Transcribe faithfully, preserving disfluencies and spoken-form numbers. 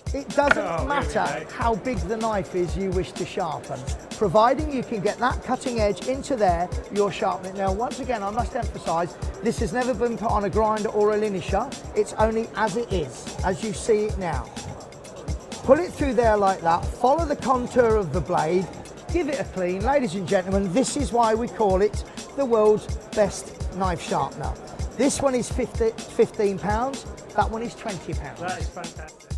It doesn't Oh, matter how big the knife is you wish to sharpen, providing you can get that cutting edge into there, you're sharpening. Now, once again, I must emphasise, this has never been put on a grinder or a linisher. It's only as it is, as you see it now. Pull it through there like that, follow the contour of the blade, give it a clean. Ladies and gentlemen, this is why we call it the world's best knife sharpener. This one is fifteen pounds, that one is twenty pounds. That is fantastic.